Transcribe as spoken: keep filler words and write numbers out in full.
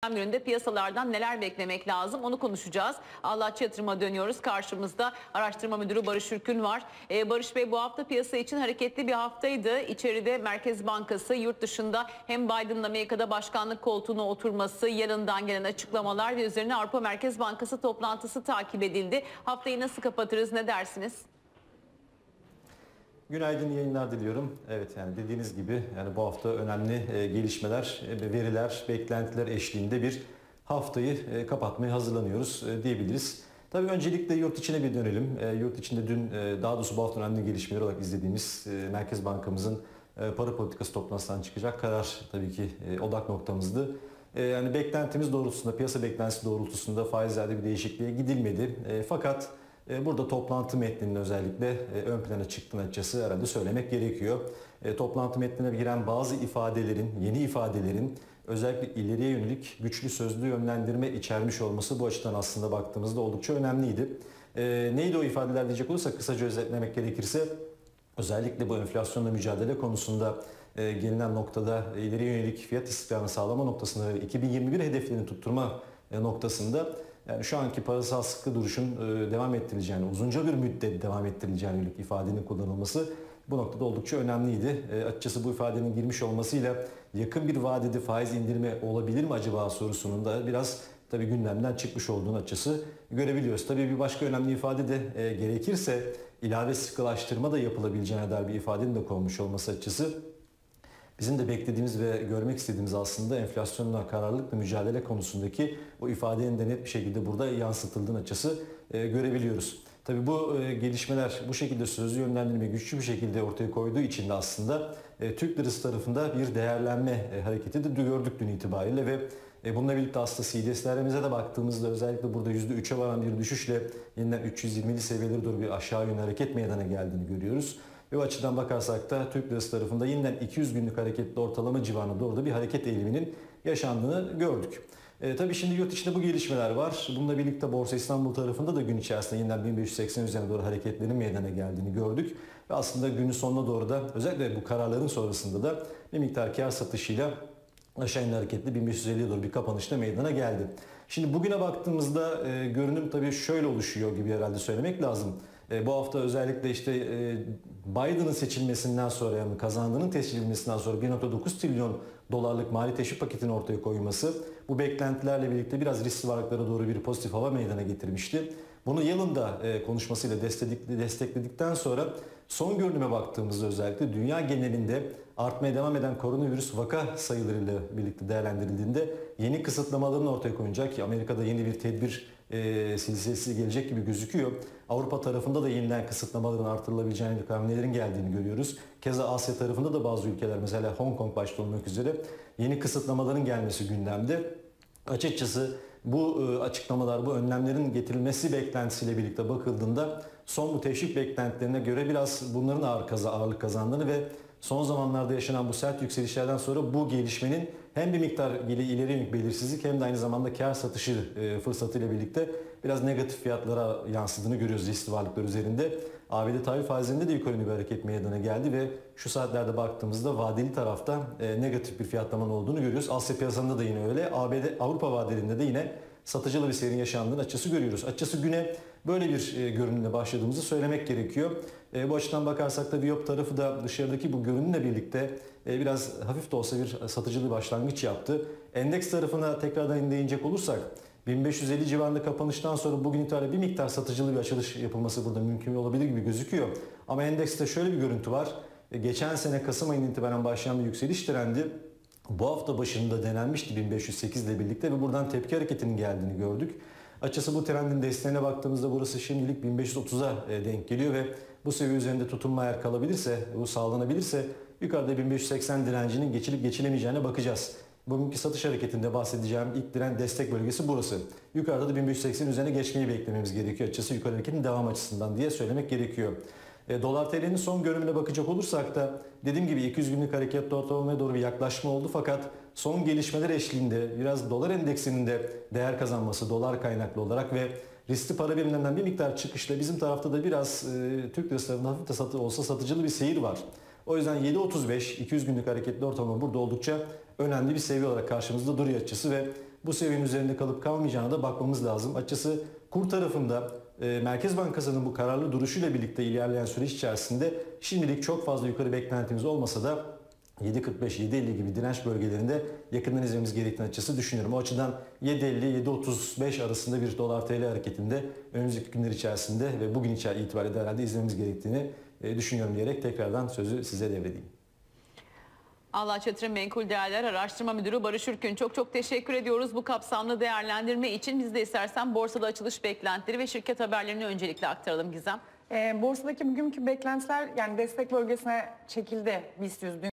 gününde piyasalardan neler beklemek lazım onu konuşacağız. Allahçı Yatırım'a dönüyoruz. Karşımızda araştırma müdürü Barış Ürkün var. Ee, Barış Bey, bu hafta piyasa için hareketli bir haftaydı. İçeride Merkez Bankası, yurt dışında hem Biden'ın Amerika'da başkanlık koltuğuna oturması, yarından gelen açıklamalar ve üzerine Avrupa Merkez Bankası toplantısı takip edildi. Haftayı nasıl kapatırız, ne dersiniz? Günaydın, yayınlar diliyorum. Evet, yani dediğiniz gibi yani bu hafta önemli e, gelişmeler, e, veriler, beklentiler eşliğinde bir haftayı e, kapatmaya hazırlanıyoruz e, diyebiliriz. Tabii öncelikle yurt içine bir dönelim. E, yurt içinde dün e, daha doğrusu bu hafta önemli gelişmeler olarak izlediğimiz e, Merkez Bankamızın e, para politikası toplantısından çıkacak karar tabii ki e, odak noktamızdı. E, yani beklentimiz doğrultusunda, piyasa beklentisi doğrultusunda faizlerde bir değişikliğe gidilmedi. E, fakat burada toplantı metninin özellikle ön plana çıktığını açıkçası herhalde söylemek gerekiyor. Toplantı metnine giren bazı ifadelerin, yeni ifadelerin özellikle ileriye yönelik güçlü sözlü yönlendirme içermiş olması bu açıdan aslında baktığımızda oldukça önemliydi. Neydi o ifadeler diyecek olursak, kısaca özetlemek gerekirse özellikle bu enflasyonla mücadele konusunda gelinen noktada ileriye yönelik fiyat istikrarını sağlama noktasında iki bin yirmi bir hedeflerini tutturma noktasında yani şu anki parasal sıkı duruşun devam ettirileceğini, uzunca bir müddet devam ettirileceğine yönelik ifadenin kullanılması bu noktada oldukça önemliydi. E, açıkçası bu ifadenin girmiş olmasıyla yakın bir vadede faiz indirme olabilir mi acaba sorusunun da biraz tabii gündemden çıkmış olduğunu açıkçası görebiliyoruz. Tabii bir başka önemli ifade de e, gerekirse ilave sıkılaştırma da yapılabileceğine dair bir ifadenin de konmuş olması açıkçası bizim de beklediğimiz ve görmek istediğimiz aslında enflasyonla kararlılıkla mücadele konusundaki o ifadenin de net bir şekilde burada yansıtıldığını açısı e, görebiliyoruz. Tabii bu e, gelişmeler bu şekilde sözlü yönlendirme güçlü bir şekilde ortaya koyduğu için de aslında e, Türk lirası tarafında bir değerlenme e, hareketi de gördük dün itibariyle ve e, bununla birlikte aslında C D S'lerimize de baktığımızda özellikle burada yüzde üçe varan bir düşüşle yeniden üç yüz yirmili seviyeleri doğru bir aşağı yönlü hareket meydana geldiğini görüyoruz. Ve o açıdan bakarsak da Türk lirası tarafında yeniden iki yüz günlük hareketli ortalama civarına doğru da bir hareket eğiliminin yaşandığını gördük. E, tabii şimdi yurt içinde bu gelişmeler var. Bununla birlikte Borsa İstanbul tarafında da gün içerisinde yeniden bin beş yüz seksen üzerine doğru hareketlerin meydana geldiğini gördük. Ve aslında günün sonuna doğru da özellikle bu kararların sonrasında da bir miktar kar satışıyla aşağı yönlü hareketli bin beş yüz elliye doğru bir kapanışla meydana geldi. Şimdi bugüne baktığımızda e, görünüm tabii şöyle oluşuyor gibi herhalde söylemek lazım. E, bu hafta özellikle işte e, Biden'ın seçilmesinden sonra yani kazandığının tescil edilmesinden sonra bir nokta dokuz trilyon dolarlık mali teşvik paketini ortaya koyması bu beklentilerle birlikte biraz riskli varlıklara doğru bir pozitif hava meydana getirmişti. Bunu yılın da e, konuşmasıyla destekledikten sonra son görünüme baktığımızda özellikle dünya genelinde artmaya devam eden koronavirüs vaka sayılarıyla birlikte değerlendirildiğinde yeni kısıtlamaların ortaya konacak ki Amerika'da yeni bir tedbir e, silsilesi gelecek gibi gözüküyor. Avrupa tarafında da yeniden kısıtlamaların artırılabileceğini, hamlelerin geldiğini görüyoruz. Keza Asya tarafında da bazı ülkeler mesela Hong Kong başta olmak üzere yeni kısıtlamaların gelmesi gündemde. Açıkçası bu açıklamalar, bu önlemlerin getirilmesi beklentisiyle birlikte bakıldığında son bu teşvik beklentilerine göre biraz bunların ağır kaza, ağırlık kazandığını ve son zamanlarda yaşanan bu sert yükselişlerden sonra bu gelişmenin hem bir miktar ileri yönelik belirsizlik hem de aynı zamanda kar satışı fırsatıyla birlikte biraz negatif fiyatlara yansıdığını görüyoruz riskli varlıklar üzerinde. A B D tahvil faizlerinde de yukarı bir hareket meydana geldi ve şu saatlerde baktığımızda vadeli tarafta negatif bir fiyatlamanın olduğunu görüyoruz. Asya piyasasında da yine öyle. A B D Avrupa vadelerinde de yine satıcılı bir seyrin yaşandığını açıkçası görüyoruz. Açıkçası güne böyle bir e, görünümle başladığımızı söylemek gerekiyor. E, bu açıdan bakarsak da Viyop tarafı da dışarıdaki bu görünümle birlikte e, biraz hafif de olsa bir satıcılı başlangıç yaptı. Endeks tarafına tekrardan değinecek olursak bin beş yüz elli civarında kapanıştan sonra bugün itibariyle bir miktar satıcılı bir açılış yapılması burada mümkün olabilir gibi gözüküyor. Ama endekste şöyle bir görüntü var. E, geçen sene Kasım ayının itibaren başlayan bir yükseliş trendi bu hafta başında denenmişti bin beş yüz sekiz ile birlikte ve buradan tepki hareketinin geldiğini gördük. Açıkçası bu trendin desteğine baktığımızda burası şimdilik bin beş yüz otuza denk geliyor ve bu seviye üzerinde tutunma eğer kalabilirse, bu sağlanabilirse yukarıda bin beş yüz seksen direncinin geçilip geçilemeyeceğine bakacağız. Bugünkü satış hareketinde bahsedeceğim ilk direnç destek bölgesi burası. Yukarıda da bin beş yüz seksen üzerine geçmeyi beklememiz gerekiyor. Açıkçası yukarı hareketin devam açısından diye söylemek gerekiyor. E, Dolar T L'nin son görünümüne bakacak olursak da dediğim gibi iki yüz günlük hareketli ortalamaya doğru bir yaklaşma oldu fakat son gelişmeler eşliğinde biraz dolar endeksinin de değer kazanması dolar kaynaklı olarak ve riskli para birimlerinden bir miktar çıkışla bizim tarafta da biraz e, Türk lirasında hafif de satı olsa satıcılı bir seyir var. O yüzden yedi otuz beş iki yüz günlük hareketli ortalama burada oldukça önemli bir seviye olarak karşımızda duruyor açısı ve bu seviyenin üzerinde kalıp kalmayacağına da bakmamız lazım. Açıkçası kur tarafında e, Merkez Bankası'nın bu kararlı duruşuyla birlikte ilerleyen süreç içerisinde şimdilik çok fazla yukarı beklentimiz olmasa da yedi kırk beş yedi elli gibi direnç bölgelerinde yakından izlememiz gerektiğini açıkçası düşünüyorum. O açıdan yedi elli yedi otuz beş arasında bir dolar T L hareketinde önümüzdeki günler içerisinde ve bugün itibariyle de herhalde izlememiz gerektiğini e, düşünüyorum diyerek tekrardan sözü size devredeyim. Ağlaç Yatırım Menkul Değerler Araştırma Müdürü Barış Ürkün, çok çok teşekkür ediyoruz bu kapsamlı değerlendirme için. Biz de istersen borsada açılış beklentileri ve şirket haberlerini öncelikle aktaralım Gizem. E, borsadaki bugünkü beklentiler yani destek bölgesine çekildi BIST yüz.